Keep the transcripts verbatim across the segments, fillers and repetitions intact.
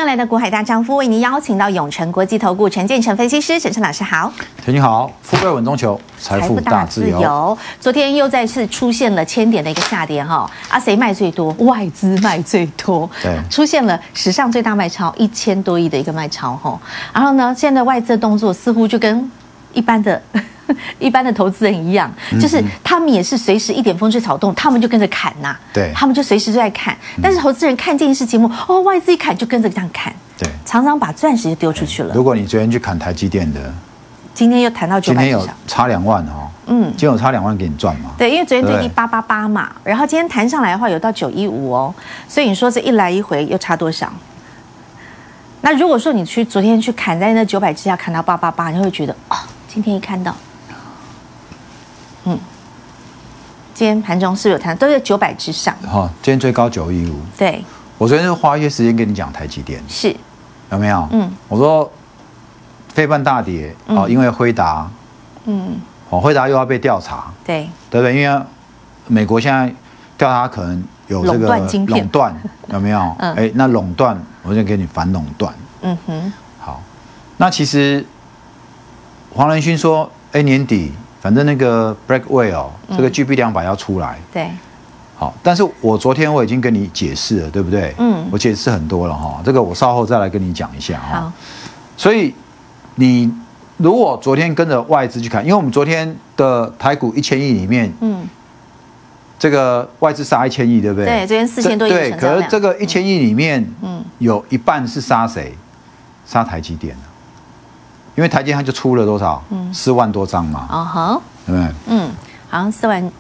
友来到股海大丈夫，为您邀请到永诚国际投顾陈建成分析师，陈成老师好。 陈你好，富贵稳中求，财富大自由。 昨天又再次出现了千点的一个下跌哈，啊，谁卖最多？外资卖最多， 对， 出现了史上最大卖超一千多亿的一个卖超哈。然后呢，现在外资的动作似乎就跟一般的。一般的投资人一样，就是他们也是随时一点风吹草动，他们就跟着砍呐、啊。 对， 他们就随时都在砍。但是投资人看电视节目，哦，外资一砍就跟着这样砍。 对， 常常把钻石就丢出去了。 如果你昨天去砍台积电的， 今天又谈到九百以上， 今天有差两万哦。嗯，今天有差两万给你赚嘛？ 对，因为昨天最低八八八嘛，然后今天弹上来的话有到九一五哦，所以你说这一来一回又差多少？那如果说你去昨天去砍在那九百之下砍到八八八，你会觉得哦，今天一看到。嗯，今天盘中是不是有谈，都在九百之上。 好、哦，今天最高九一五。 对， 我昨天是花一些时间跟你讲台积电， 是有没有？ 嗯， 我说费半大跌哦，因为辉达，嗯，哦，辉达又要被调查， 对， 对不对？因为美国现在调查可能有这个垄断晶片， 垄断有没有？嗯，哎，那垄断我就给你反垄断。 嗯哼， 好，那其实黄仁勋说，哎，年底。反正那个 Blackwell 哦，这个 G B 两百要出来， 对， 好，但是我昨天我已经跟你解释了，对不对？嗯，我解释很多了哈，这个我稍后再来跟你讲一下哈。好，所以你如果昨天跟着外资去看，因为我们昨天的台股一千亿里面，嗯，这个外资杀一千亿，对不对？ 对，昨天四千多亿对，可是这个一千亿里面，嗯，有一半是杀谁？杀台积电。因为台积电就出了多少？嗯，四万多张嘛。 哦哈， 对不对？ 嗯，好像四万，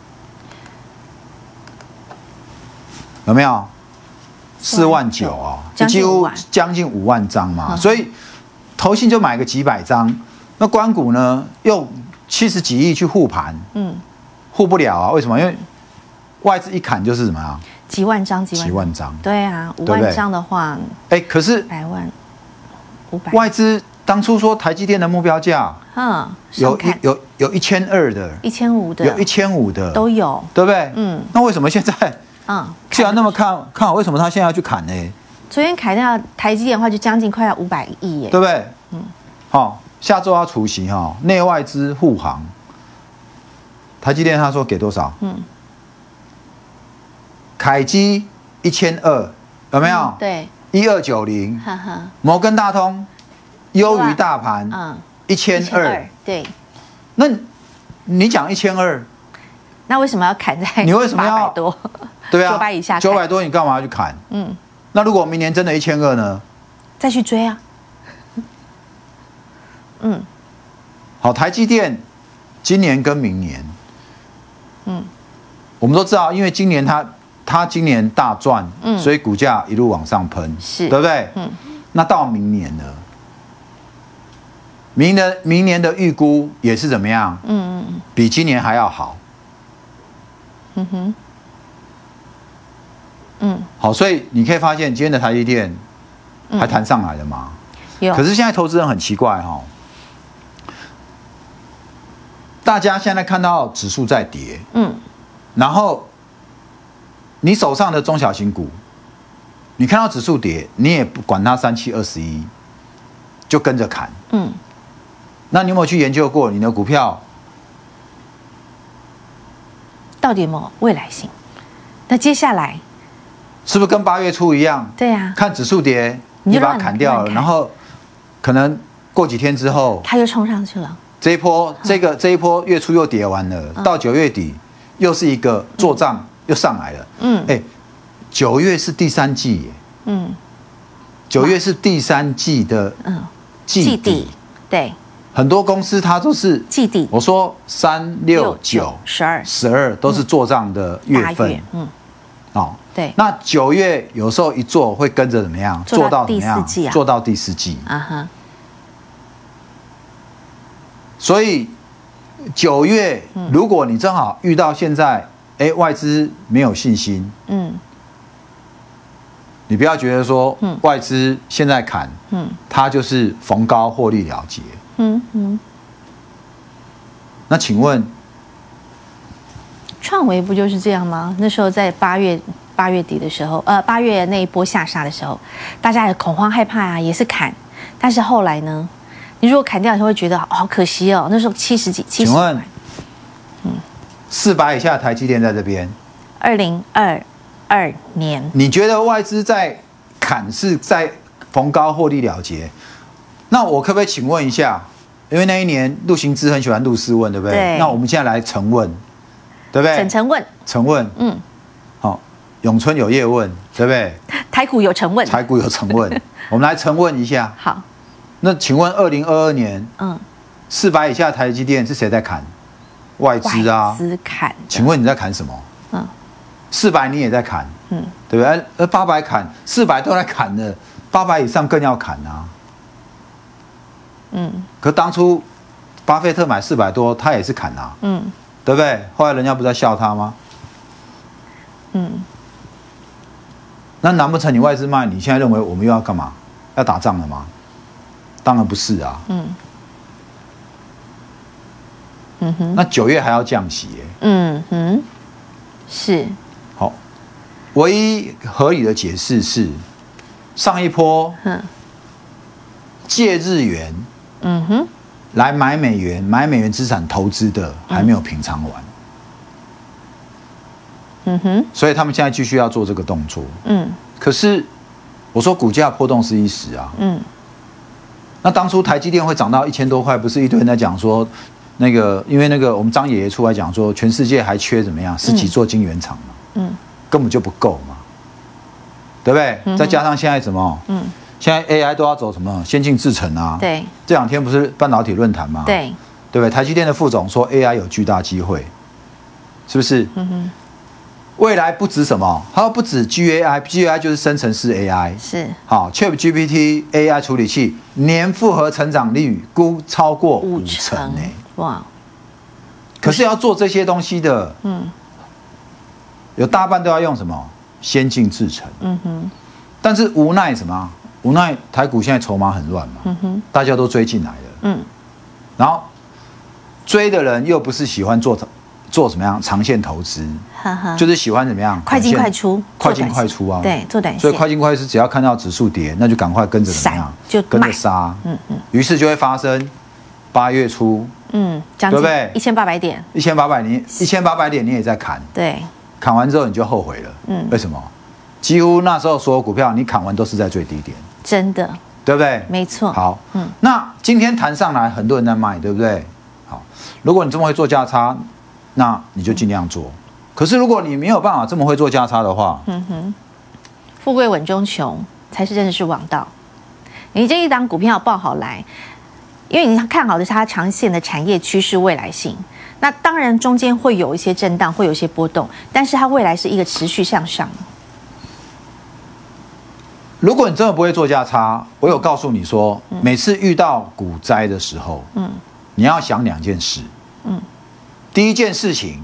有没有？四万九哦，几乎将近五万张嘛。所以投信就买个几百张，那官股呢用七十几亿去护盘，嗯，护不了啊。为什么？因为外资一砍就是什么啊？ 几万张，几万几万张。 对啊，五万张的话， 哎，可是百万，五百外资。当初说台积电的目标价，嗯，有一有有一千二的， 一千五的， 有一千五的都有， 对不对？嗯，那为什么现在，嗯，既然那么看看好，为什么他现在要去砍呢？ 昨天砍掉台积电的话，就将近快要五百亿耶， 对不对？嗯，好，下周要除息哈，内外资护航，台积电他说给多少？嗯，凯基一千二，有没有？ 对， 一二九零，摩根大通。优于大盘，嗯，一千二， 对。 那你讲一千二， 那为什么要砍在？ 你为什么要多？ 对啊， 九百以下， 九百多，你干嘛要去砍？嗯。那如果明年真的一千二呢？ 再去追啊。嗯。 好，台积电今年跟明年，嗯，我们都知道，因为今年它它今年大赚，嗯，所以股价一路往上喷， 是， 对不对？嗯。那到明年呢？明年明年的预估也是怎么样？嗯嗯嗯，比今年还要好。嗯哼，嗯，好，所以你可以发现今天的台积电还弹上来了嘛？有。可是现在投资人很奇怪哈、哦，大家现在看到指数在跌，嗯，然后你手上的中小型股，你看到指数跌，你也不管它三七二十一，就跟着砍，嗯。那你有没有去研究过你的股票到底有没有未来性？那接下来是不是跟八月初一样？ 对呀、啊， 看指数跌，你把它砍掉了，然后可能过几天之后， 它又冲上去了。 这一波，这个这一波月初又跌完了，嗯、到九月底又是一个做账、嗯、又上来了。嗯，哎，九月是第三季耶。嗯，九月是第三季的嗯季底，对。很多公司它都是季底， 我说三六九十二十二都是做账的月份，嗯，哦， 对。 那九月有时候一做会跟着怎么样？做到怎么样？做到第四季啊哈。所以九月如果你正好遇到现在，哎，外资没有信心，嗯，你不要觉得说外资现在砍，嗯，它就是逢高获利了结。嗯嗯，那请问， 创维不就是这样吗？那时候在八月八月底的时候，呃，八月那一波下杀的时候，大家也恐慌害怕啊，也是砍。但是后来呢，你如果砍掉，你会觉得好可惜哦。那时候七十几、七十。 请问，嗯，四百以下的台积电在这边， 二零二二年， 你觉得外资在砍是在逢高获利了结？那我可不可以请问一下？因为那一年陆行之很喜欢陆试问，对不对？ 对。 那我们现在来晨问，对不对？ 晨晨问。 晨问，嗯，好、哦，永春有叶问，对不对？ 台股有晨问。 台股有晨问，我们来晨问一下。 好。 那请问二零二二年，嗯，四百以下的台积电是谁在砍？外资啊。 外资砍。 请问你在砍什么？嗯，四百你也在砍，嗯，对不对？呃，八百砍，四百都在砍了，八百以上更要砍啊。嗯，可当初巴菲特买四百多，他也是砍啊，嗯，对不对？后来人家不在笑他吗？嗯，那难不成你外资卖，你现在认为我们又要干嘛？要打仗了吗？当然不是啊。嗯，嗯哼，那九月还要降息耶。嗯哼， 是。 好，唯一合理的解释是，上一波，嗯，借日元，嗯哼，来买美元、买美元资产投资的还没有平仓完。嗯哼，所以他们现在继续要做这个动作。嗯，可是我说股价波动是一时啊。嗯。那当初台积电会涨到一千多块，不是一堆人在讲说，那个因为那个我们张爷爷出来讲说，全世界还缺怎么样十几座晶圆厂嘛，嗯，根本就不够嘛，对不对？嗯、再加上现在什么，嗯，现在 A I 都要走什么先进制程啊， 对， 这两天不是半导体论坛吗？ 对， 对不对？台积电的副总说 A I 有巨大机会，是不是？嗯哼。未来不止什么，它不止 G A I，G A I 就是生成式 A I， 是好 Chat G P T A I 处理器年复合成长率估超过五成呢、欸，哇！可是要做这些东西的，嗯，有大半都要用什么先进制程，嗯哼，但是无奈什么？无奈台股现在筹码很乱嘛，嗯哼，大家都追进来了，嗯，然后追的人又不是喜欢做做怎么样长线投资。就是喜欢怎么样？ 快进快出， 快进快出啊！ 对，做短线。 所以快进快出，只要看到指数跌，那就赶快跟着怎么样？ 就跟着杀。嗯嗯。于是就会发生八月初，嗯，对不对？ 一千八百点， 一千八百你一千八百点你也在砍， 对， 砍完之后你就后悔了。嗯，为什么？几乎那时候所有股票你砍完都是在最低点， 真的， 对不对？ 没错。 好，嗯，那今天弹上来，很多人在卖，对不对？好，如果你这么会做价差，那你就尽量做。可是如果你没有办法这么会做价差的话，嗯哼， 富贵稳中求才是真的是王道。你这一档股票抱好来，因为你看好的是它长线的产业趋势未来性。那当然中间会有一些震荡，会有一些波动，但是它未来是一个持续向上。 如果你真的不会做价差，我有告诉你说，嗯、每次遇到股灾的时候，嗯，你要想两件事，嗯，第一件事情。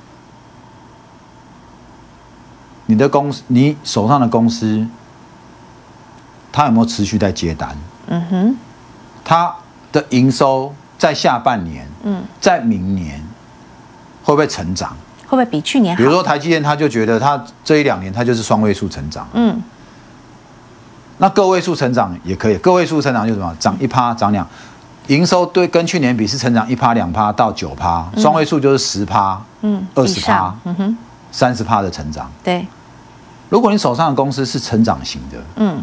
你的公司，你手上的公司，它有没有持续在接单？嗯哼，它的营收在下半年，嗯，在明年会不会成长？ 会不会比去年好？ 比如说台积电，他就觉得他这一两年他就是双位数成长，嗯，那个位数成长也可以，个位数成长就是什么？涨一趴，涨两，营收对跟去年比是成长一趴、两趴到九趴，双位数就是十趴，嗯，二十趴，嗯哼，三十趴的成长， 对。 如果你手上的公司是成长型的，嗯，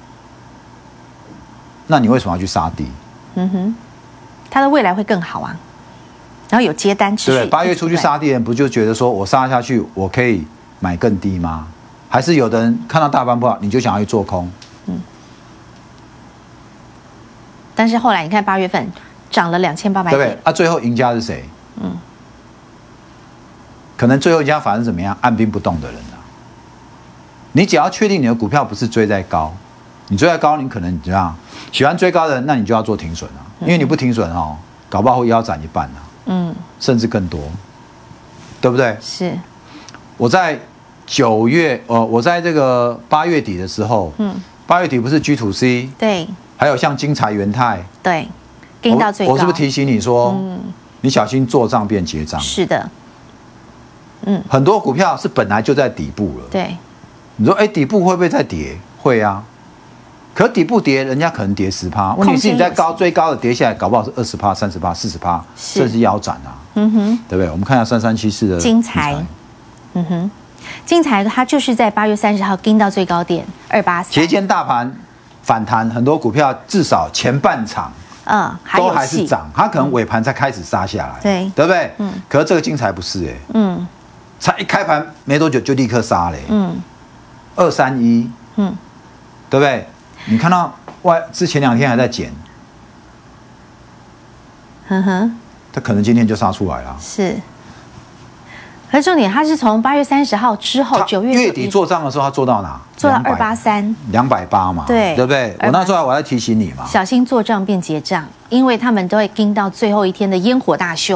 那你为什么要去杀低？嗯哼， 它的未来会更好啊。然后有接单持续。 对，八月初去杀低人不就觉得说我杀下去，我可以买更低吗？还是有的人看到大盘不好，你就想要去做空？嗯。 但是后来你看八月份涨了两千八百点， 对不对？啊，最后赢家是谁？嗯，可能最后赢家反而是怎么样？按兵不动的人。你只要确定你的股票不是追在高，你追在高，你可能怎样？喜欢追高的人，那你就要做停损啊，因为你不停损哦，搞不好会腰斩一半啊，嗯，甚至更多，对不对？ 是。 我在九月，呃，我在这个八月底的时候，嗯，八月底不是 G to C， 对， 还有像精彩、元泰， 对，跟到最高， 我是不是提醒你说，嗯，你小心做账变结账？ 是的， 嗯，很多股票是本来就在底部了， 对。 你说，哎，底部会不会再跌？会啊。可底部跌，人家可能跌十趴，问题是你在高追高的跌下来，搞不好是二十趴、三十趴、四十趴，甚至腰斩啊。嗯哼，对不对？我们看一下三三七四的精材，嗯哼，精材它就是在八月三十号盯到最高点二八三， 节间大盘反弹，很多股票至少前半场， 嗯， 都还是涨，它可能尾盘才开始杀下来， 对， 对不对？嗯，可是这个精材不是哎，嗯，才一开盘没多久就立刻杀嘞，嗯，二三一，嗯，对不对？你看到外之前两天还在减， 哼哼， 它可能今天就杀出来了。 是，可是重点，它是从八月三十号之后，九月月底做账的时候，它做到哪？ 做到二八三， 两百八嘛， 对， 对不对？我那时候我在提醒你嘛， 小心做账变结账，因为他们都会盯到最后一天的烟火大秀，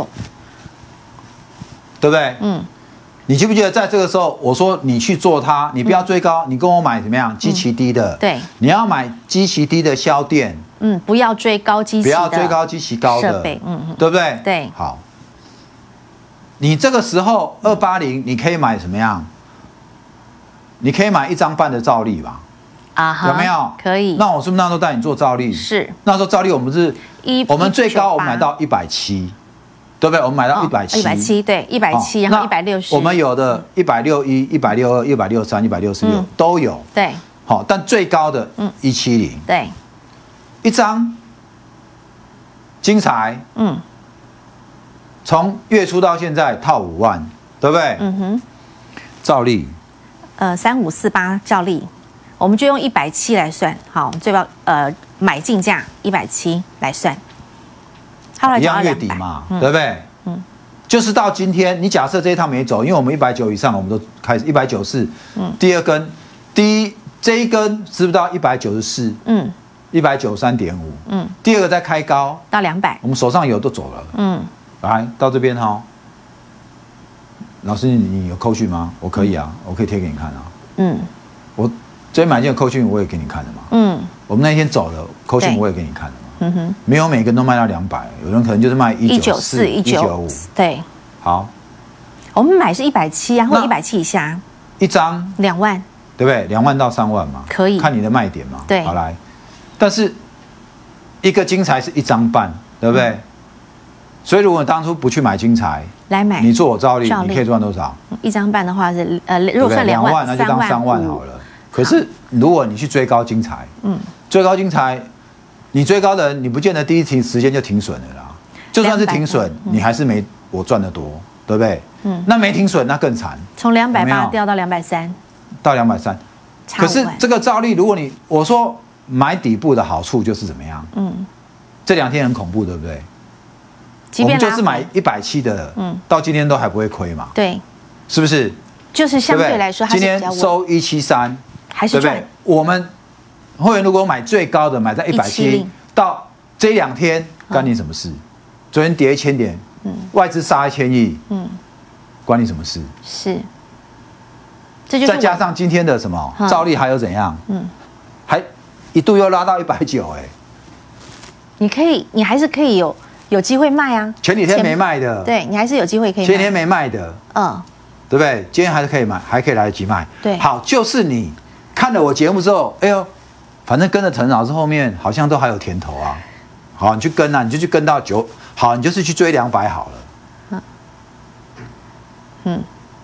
对不对？嗯。你记不记得在这个时候，我说你去做它，你不要追高，嗯、你跟我买怎么样？基期低的， 嗯、对， 你要买基期低的销电， 嗯，不要追高基期， 不要追高基期高的设备，嗯，对不对？ 对， 好，你这个时候二八零，你可以买什么样？你可以买一张半的兆利吧？啊，有没有？ 可以。 那我是不是那时候带你做兆利？ 是， 那时候兆利我们是，我们最高我们买到一百七。对不对？我们买到一百七， 一百七对，一百七，然后一百六十。 我们有的一百六一、一百六二、一百六三、一百六十六都有。 对， 好，但最高的嗯一七零， 对， 一张精彩，嗯，从月初到现在套五万，对不对？嗯哼，兆利， 呃，三五四八兆利，我们就用一百七来算，好，最高呃买进价一百七来算。 一样月底嘛，嗯、对不对？嗯，就是到今天，你假设这一趟没走，因为我们一百九以上，我们都开始一百九十四，嗯，第二根，第一这一根是不是到一百九十四？嗯，一百九十三点五，嗯，第二个再开高到两百， 我们手上有都走了，嗯，来到这边哈、哦，老师你有扣讯吗？我可以啊，嗯、我可以贴给你看啊，嗯，我这边买进的扣讯我也给你看了嘛，嗯，我们那天走了扣讯我也给你看了嘛。嗯哼，没有每个人都卖到两百，有人可能就是卖一九四、一九五， 对， 好， 我们买是一百七啊，或一百七以下， 一张两万， 对不对？两万到三万嘛， 可以， 看你的卖点嘛， 对， 好来，但是一个精材是一张半，对不对？嗯、所以如果你当初不去买精材， 来买， 你做我兆利，你可以赚多少？ 一张半的话是呃，如果算两万， 那就当三万好了。可是如果你去追高精材，嗯，追高精材。你追高的人，你不见得第一停时间就停损了啦。就算是停损，嗯、你还是没我赚得多，对不对？嗯。那没停损，那更惨。 从两百八掉到两百三， 到两百三。可是这个兆利，如果你我说买底部的好处就是怎么样？嗯。这两天很恐怖，对不对？我们就是买一百七的，嗯，到今天都还不会亏嘛。 对。 是不是？ 就是相对来说， 今天收一七三， 还是赚。 我们。会员如果买最高的，买在一百七，到这两天关你什么事？嗯、昨天跌一千点，嗯、外资杀一千亿，嗯，关你什么事？ 是，这就是再加上今天的什么兆利还有怎样？嗯，还一度又拉到一百九，哎， 你可以，你还是可以有有机会卖啊。 前几天没卖的， 对你还是有机会可以卖。 前几天没卖的，嗯，对不对？今天还是可以买，还可以来得及卖。 对， 好，就是你看了我节目之后，哎呦。反正跟着陈老师后面好像都还有甜头啊，好，你去跟啊，你就去跟到九，好，你就是去追两百好了，嗯，嗯，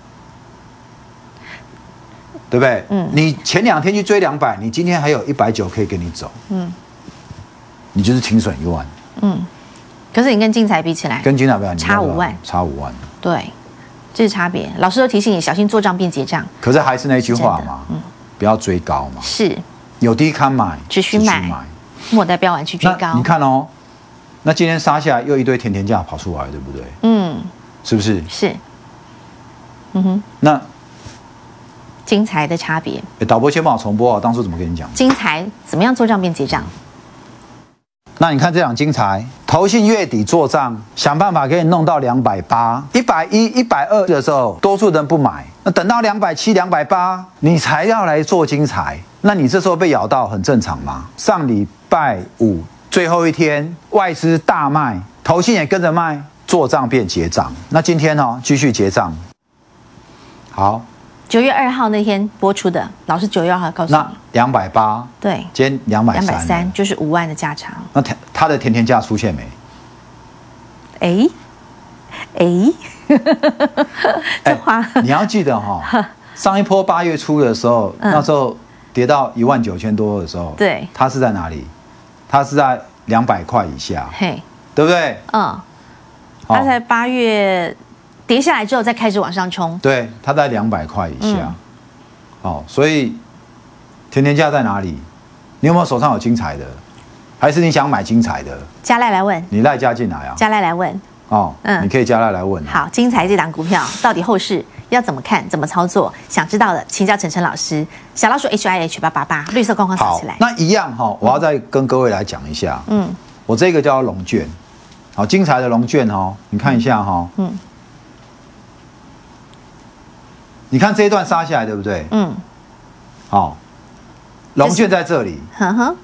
对不对？嗯，你前两天去追两百，你今天还有一百九可以跟你走，嗯，你就是停损一万， 嗯，可是你跟精彩比起来， 跟精彩比差五万， 差五万， 对，这是差别。老师都提醒你小心做账变结账， 可是还是那句话嘛，嗯，不要追高嘛， 是。 有低看买， 只需买，莫待标完去追高。 你看哦，那今天杀下来又一堆甜甜价跑出来，对不对？嗯，是不是？ 是。嗯哼。 那精材的差别。 导播先帮我重播啊，当初怎么跟你讲？ 精材怎么样做账变结账？ 那你看这档精材，投信月底做账，想办法给你弄到两百八、一百一、一百二的时候，多数人不买。那等到两百七、两百八，你才要来做精材。那你这时候被咬到很正常吗？上礼拜五最后一天，外资大卖，投信也跟着卖，做账变结账。那今天呢、哦，继续结账。好， 九月二号那天播出的，老师九月二号告诉你， 那两百八， 对， 今天两百两百三， 三就是五万的价差。 那它它的甜甜价出现没？ 哎哎，这话你要记得哈、哦，上一波八月初的时候， 嗯那时候跌到一万九千多的时候， 对， 它是在哪里？它是在两百块以下， 嘿， 对不对？ 嗯，它在八月跌下来之后再开始往上冲， 对，它在两百块以下。 嗯哦，所以甜甜价在哪里？你有没有手上有精彩的？还是你想买精彩的？ 加赖来问， 你赖加进来啊！ 加赖来问， 哦， 嗯你可以加赖来问、啊。 好，精彩这档股票到底后市要怎么看、怎么操作？想知道的，请教晨晨老师。小老鼠 H I H 八八八，绿色框框扫好起来。， 那一样哈、哦，我要再跟各位来讲一下。 嗯我这个叫龙卷，好，精彩的龙卷哦，你看一下哈、哦， 嗯你看这一段杀下来，对不对？ 嗯， 好，龙卷在这里， 呵呵，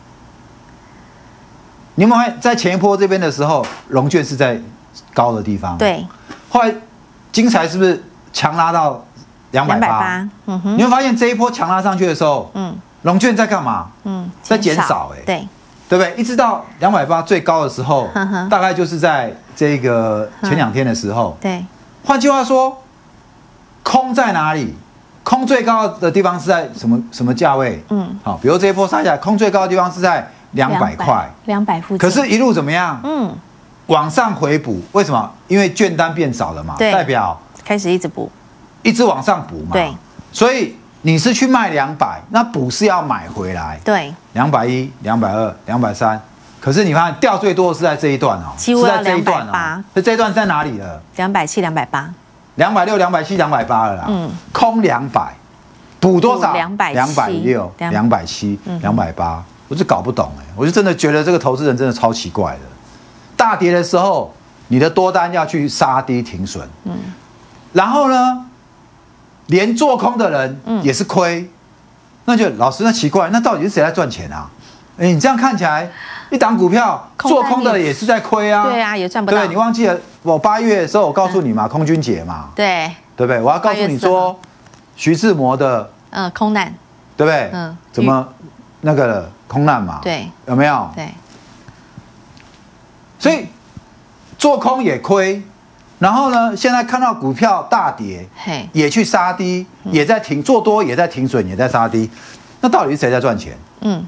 你有没有发现在前一波这边的时候，龙卷是在高的地方？。 对， 后来精彩是不是强拉到两百八？ 嗯哼， 你会发现这一波强拉上去的时候， 嗯龙卷在干嘛？ 嗯， 在减少哎、 对， 对不对？一直到两百八最高的时候呵呵， 大概就是在这个前两天的时候。 对， 换句话说，空在哪里？空最高的地方是在什么什么价位？ 嗯， 好，比如这一波杀下来，空最高的地方是在两百块， 两百附近。 可是，一路怎么样？ 嗯， 往上回补，为什么？因为券单变少了嘛， 对代表开始一直补。 一直往上补嘛。 对， 所以你是去卖两百，那补是要买回来， 对， 两百一、两百二、两百三。可是你看掉最多的是在这一段哦， 几乎要是在这一段两百八哦。这这一段在哪里了？ 两百七、两百八。 两百六、两百七、两百八了啦。 嗯， 空两百，补多少？ 补两百七两百六、两百七、两百八，我就搞不懂哎，我就真的觉得这个投资人真的超奇怪的。大跌的时候，你的多单要去杀低停损，嗯，然后呢，连做空的人也是亏，那就老师那奇怪，那到底是谁在赚钱啊？哎，你这样看起来，一档股票做空的也是在亏啊， 对啊，也赚不到。 对，你忘记了我八月的时候我告诉你嘛，空军节嘛， 对， 对不对？我要告诉你说，徐志摩的， 嗯，空难， 对不对？ 嗯， 怎么那个了空难嘛？ 对， 有没有？ 对， 所以做空也亏，然后呢，现在看到股票大跌， 嘿， 也去杀低，也在停，做多也在停损，也在杀低，那到底是谁在赚钱？ 嗯，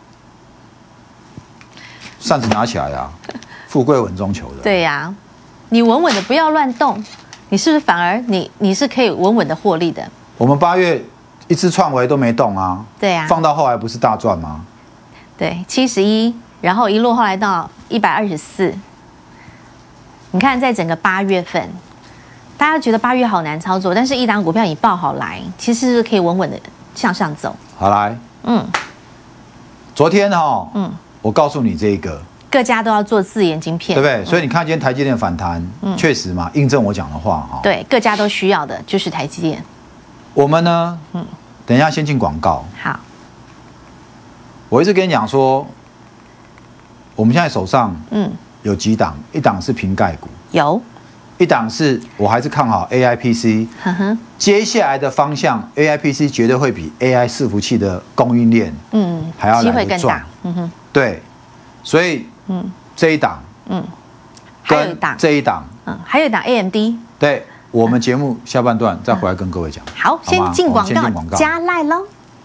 扇子拿起来啊，富贵稳中求的。 对呀，你稳稳的不要乱动，你是不是反而你你是可以稳稳的获利的？ 我们八月一只创维都没动啊， 对呀， 放到后来不是大赚吗？ 对，七十一，然后一路后来到一百二十四。你看，在整个八月份，大家觉得八月好难操作，但是一档股票你报好来，其实是可以稳稳的向上走。 好来， 嗯昨天哈、哦， 嗯， 我告诉你这个， 各家都要做自研晶片， 对不对？所以你看今天台积电反弹，确实嘛，印证我讲的话哈。 对，各家都需要的就是台积电。 我们呢，嗯，等一下先进广告。 好， 我一直跟你讲说，我们现在手上嗯， 有几档，一档是瓶盖股， 有， 一档是我还是看好 A I P C。 呵呵， 接下来的方向 A I P C 绝对会比 A I 伺服器的供应链嗯， 还要机来得赚会更大。。嗯哼， 对，所以嗯这一档嗯，还有一跟档， 这一档， 嗯，还有一档 A M D。 对我们节目下半段再回来跟各位讲。 好，先好吗我进广告们先进广，告加赖喽。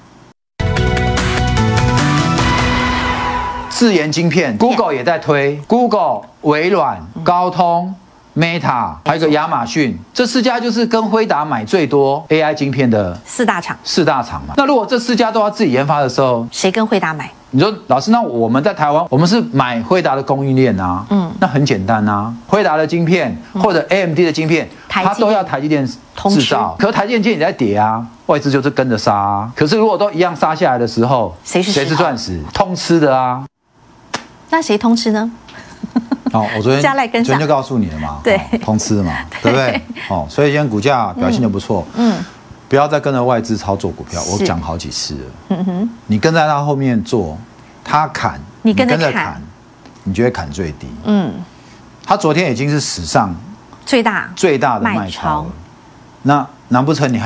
自研晶片 ，Google 也在推 ，Google、微软、高通、Meta，还有一个亚马逊，这四家就是跟辉达买最多 A I 晶片的四大厂， 四大厂嘛。那如果这四家都要自己研发的时候， 谁跟辉达买？ 你说老师，那我们在台湾，我们是买辉达的供应链啊， 嗯那很简单啊，辉达的晶片或者 A M D 的晶片， 台积电它都要台积电通吃制造，可是台积电今天也在跌啊，外资就是跟着杀啊。可是如果都一样杀下来的时候， 谁是谁是钻石？通吃的啊。 那谁通吃呢？ 哦，我昨天加赖跟上昨天就告诉你了嘛， 对哦通吃嘛，对不对？哦，所以今天股价表现的不错， 嗯不要再跟着外资操作股票，我是讲好几次了， 嗯哼， 你跟在他后面做，他砍， 你跟着砍你就会砍最低。 嗯， 他昨天已经是史上最大最大的卖卖超超了，那难不成你还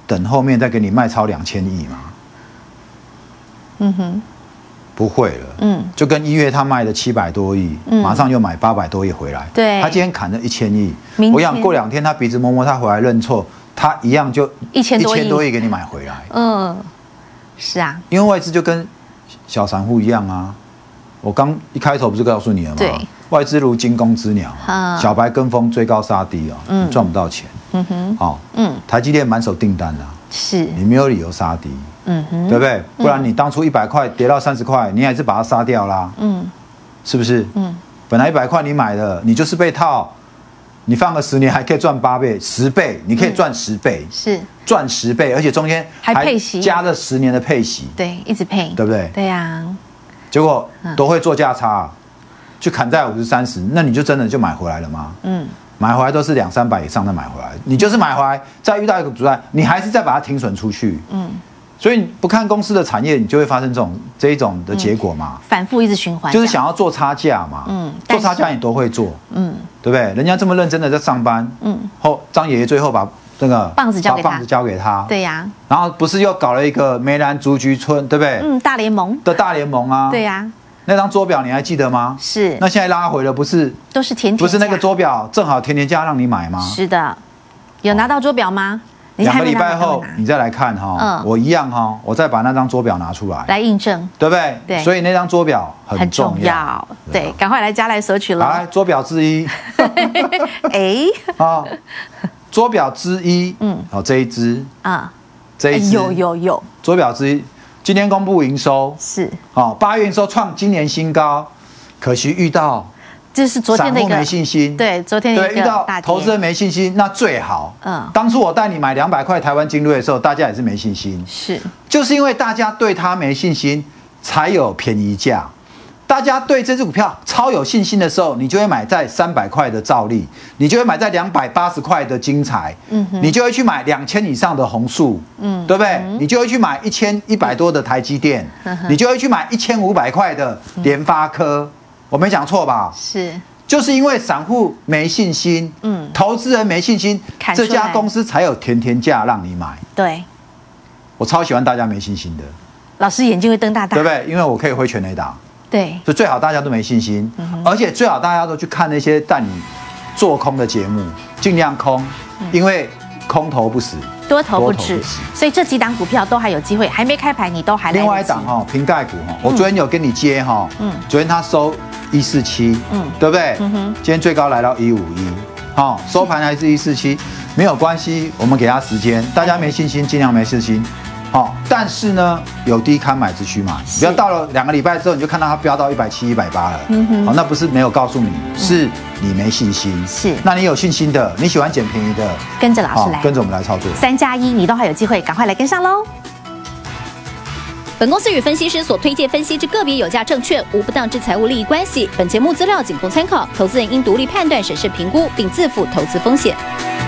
等后面再给你卖超两千亿吗？ 嗯哼， 不会了。嗯，就跟一月他卖的七百多亿，嗯、马上又买八百多亿回来。 对， 他今天砍了一千亿，我想过两天他鼻子摸摸，他回来认错，他一样就一千多亿， 一千多亿给你买回来。 嗯，是啊， 因为外资就跟小散户一样啊。我刚一开头不是告诉你了吗？ 对， 外资如惊弓之鸟， 嗯、 小白跟风追高杀低啊，嗯、赚不到钱。嗯哼，好、哦，嗯，台积电满手订单啊， 是你没有理由杀低。嗯哼，对不对？不然你当初一百块跌到三十块，你还是把它杀掉啦。嗯，是不是？嗯，本来一百块你买的，你就是被套，你放个十年还可以赚八倍、十倍，你可以赚十倍， 是赚十倍，而且中间还配息， 加了十年的配息， 对，一直配， 对不对？ 对呀。 结果都会做价差，去砍在五十、三十，那你就真的就买回来了吗？嗯，买回来都是两三百以上的买回来，你就是买回来，再遇到一个阻碍，你还是再把它停损出去。嗯。所以你不看公司的产业，你就会发生这种这一种的结果嘛， 嗯、反复一直循环， 就是想要做差价嘛，嗯，做差价你都会做，嗯，对不对？人家这么认真的在上班，嗯，后张爷爷最后把这个棒子交给他， 棒子交给他， 对呀、啊， 然后不是又搞了一个梅兰竹菊村，对不对？ 嗯，大联盟的大联盟啊， 对呀、啊， 那张桌表你还记得吗？ 是， 那现在拉回了，不是都是甜甜， 不是那个桌表正好甜甜价让你买吗？ 是的，有拿到桌表吗？ 两个礼拜后你再来看哈，嗯、我一样哈，我再把那张桌表拿出来来印证， 对不对？ 对， 所以那张桌表很重要， 重要对，赶快来家来索取了。 来，桌表之一， 哎， 啊，桌表之一，嗯，好，这一只啊，这一只有有有， 桌表之一，今天公布营收是， 好，八月营收创今年新高，可惜遇到。 这是昨天的一个没信心， 对，昨天的一个遇到投资人没信心，那最好。嗯，当初我带你买两百块台湾精锐的时候，大家也是没信心， 是， 就是因为大家对它没信心，才有便宜价。大家对这只股票超有信心的时候，你就会买在三百块的兆利，你就会买在两百八十块的精彩，嗯，你就会去买两千以上的红树，嗯，对不对？嗯、你就会去买一千一百多的台积电，嗯、你就会去买一千五百块的联发科。嗯我没讲错吧？ 是， 就是因为散户没信心，嗯，投资人没信心，这家公司才有甜甜价让你买。 对， 我超喜欢大家没信心的， 老师眼睛会瞪大大， 对不对？因为我可以挥全垒打， 对， 所以最好大家都没信心，嗯、而且最好大家都去看那些带你做空的节目，尽量空，嗯、因为空头不死。 多头不止，所以这几档股票都还有机会，还没开牌你都还来得及。 另外一档哈，瓶盖股哈，我昨天有跟你接哈，嗯，昨天它收一四七，嗯，对不对？嗯哼，今天最高来到一五一，好，收盘还是一四七，没有关系，我们给它时间，大家没信心尽量没信心，好，但是呢，有低看买之需嘛，不要到了两个礼拜之后你就看到它飙到一百七、一百八了，嗯哼，好，那不是没有告诉你，是你没信心， 是， 那你有信心的，你喜欢捡便宜的， 跟着老师来， 跟着我们来操作， 三加一你都还有机会，赶快来跟上喽。 本公司与分析师所推荐分析之个别有价证券无不当之财务利益关系。本节目资料仅供参考，投资人应独立判断、审视、评估，并自负投资风险。